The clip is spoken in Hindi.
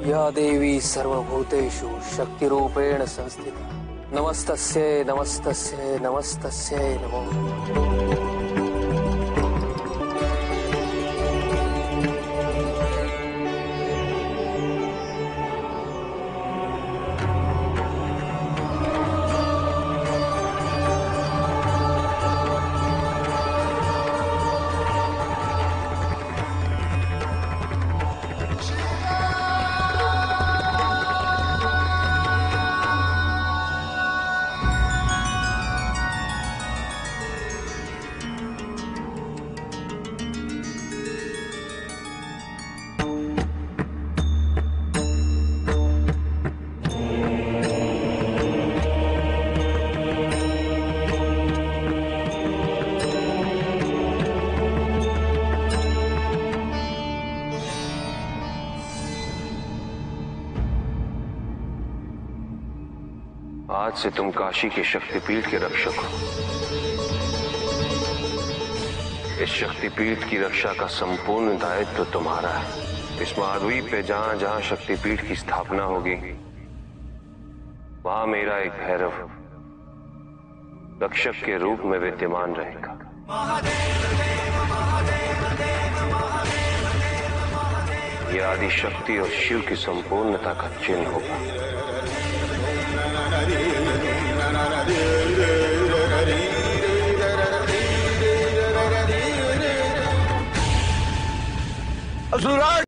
या देवी सर्वभूतेषु शक्तिरूपेण संस्थिता नमस्तस्यै नमस्तस्यै नमस्तस्यै नमो। आज से तुम काशी के शक्तिपीठ के रक्षक हो। इस शक्तिपीठ की रक्षा का संपूर्ण दायित्व तुम्हारा है। इस महाद्वीप पे जहां जहां शक्तिपीठ की स्थापना होगी वहां मेरा एक भैरव रक्षक के रूप में विद्यमान रहेगा। यह आदि शक्ति और शिव की संपूर्णता का चिन्ह होगा। असुराज